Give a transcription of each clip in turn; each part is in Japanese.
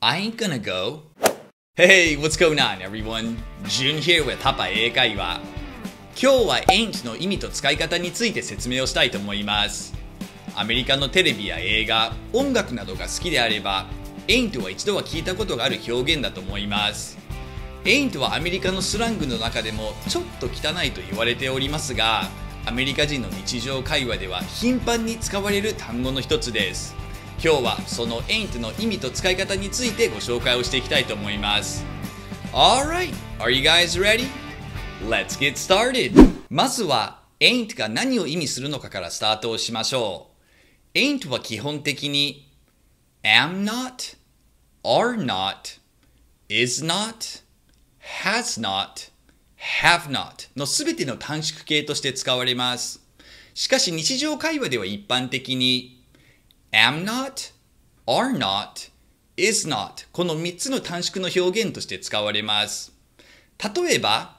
I ain't gonna go. Hey, what's going on, everyone? Jun here with パパ英会話。今日は ain't の意味と使い方について説明をしたいと思います。アメリカのテレビや映画、音楽などが好きであれば、ain't は一度は聞いたことがある表現だと思います。ain't はアメリカのスラングの中でもちょっと汚いと言われておりますが、アメリカ人の日常会話では頻繁に使われる単語の一つです。今日はその ain't の意味と使い方についてご紹介をしていきたいと思います。Alright, are you guys ready? Let's get started! まずは ain't が何を意味するのかからスタートをしましょう。ain't は基本的に am not, are not, is not, has not, have not のすべての短縮形として使われます。しかし日常会話では一般的にam not, are not, is not この3つの短縮の表現として使われます。例えば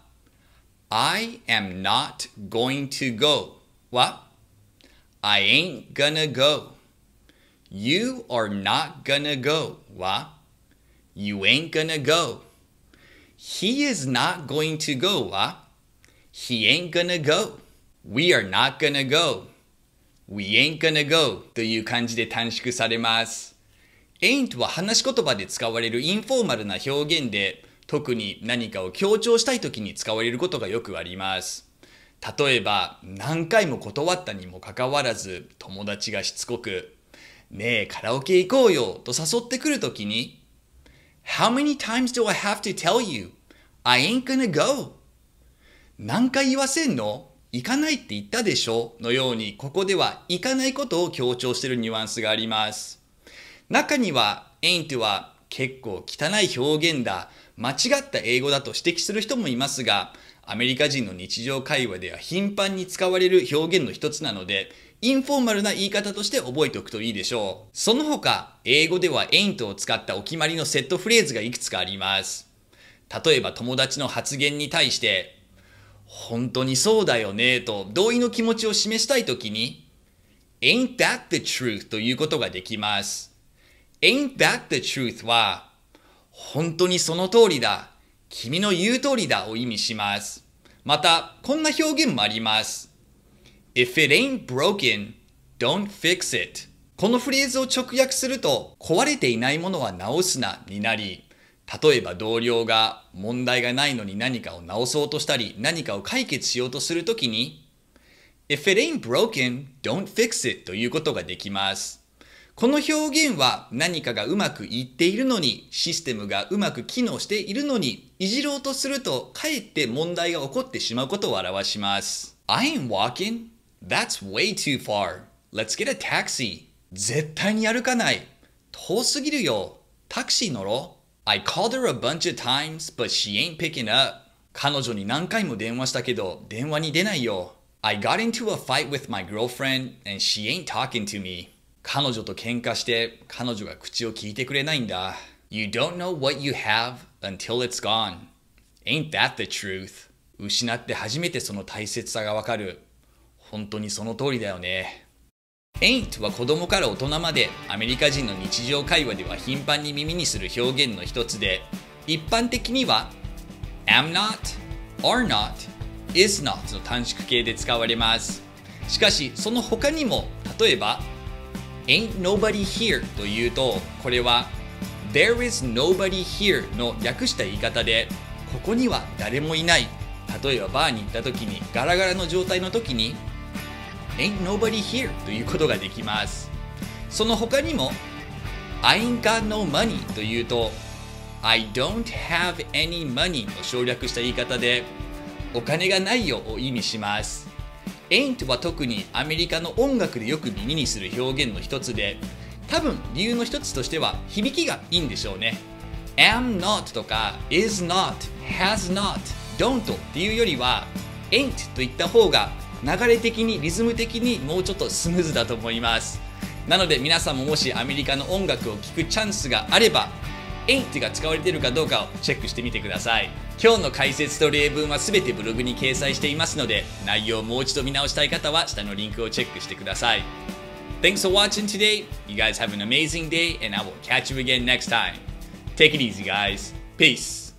I am not going to go は I ain't gonna go You are not gonna go は You ain't gonna go He is not going to go は He ain't gonna go We are not gonna go We ain't gonna go という感じで短縮されます。ain't は話し言葉で使われるインフォーマルな表現で、特に何かを強調したいときに使われることがよくあります。例えば、何回も断ったにもかかわらず、友達がしつこく、ねえ、カラオケ行こうよと誘ってくるときに、How many times do I have to tell you? I ain't gonna go. 何回言わせんの？行かないって言ったでしょのように、ここでは行かないことを強調しているニュアンスがあります。中には ain't は結構汚い表現だ、間違った英語だと指摘する人もいますが、アメリカ人の日常会話では頻繁に使われる表現の一つなので、インフォーマルな言い方として覚えておくといいでしょう。その他、英語では ain't を使ったお決まりのセットフレーズがいくつかあります。例えば友達の発言に対して、本当にそうだよねと同意の気持ちを示したいときに Ain't that the truth ということができます。Ain't that the truth は本当にその通りだ、君の言う通りだを意味します。またこんな表現もあります。If it ain't broken, don't fix it このフレーズを直訳すると壊れていないものは直すなになり、例えば同僚が問題がないのに何かを直そうとしたり何かを解決しようとするときに If it ain't broken, don't fix it ということができます。この表現は何かがうまくいっているのにシステムがうまく機能しているのにいじろうとするとかえって問題が起こってしまうことを表します。I ain't walking. That's way too far. Let's get a taxi. 絶対に歩かない。遠すぎるよ。タクシー乗ろう。I called her a bunch of times, but she ain't picking up. 彼女に何回も電話したけど、電話に出ないよ。I got into a fight with my girlfriend, and she ain't talking to me. 彼女と喧嘩して、彼女が口を聞いてくれないんだ。You don't know what you have until it's gone. Ain't that the truth? 失って初めてその大切さがわかる。本当にその通りだよね。ain't は子供から大人までアメリカ人の日常会話では頻繁に耳にする表現の一つで、一般的には am not, are not, is not の短縮形で使われます。しかしその他にも、例えば ain't nobody here というと、これは there is nobody here の略した言い方で、ここには誰もいない。例えばバーに行った時にガラガラの状態の時にAin't nobody here ということができます。その他にも I ain't got no money というと I don't have any money を省略した言い方でお金がないよを意味します。ain't は特にアメリカの音楽でよく耳にする表現の一つで、多分理由の一つとしては響きがいいんでしょうね。am not とか is not, has not, don't っていうよりは ain't といった方が流れ的にリズム的にもうちょっとスムーズだと思います。なので皆さんももしアメリカの音楽を聴くチャンスがあれば ain't が使われているかどうかをチェックしてみてください。今日の解説と例文は全てブログに掲載していますので、内容をもう一度見直したい方は下のリンクをチェックしてください。Thanks for watching today. You guys have an amazing day and I will catch you again next time. Take it easy, guys. Peace.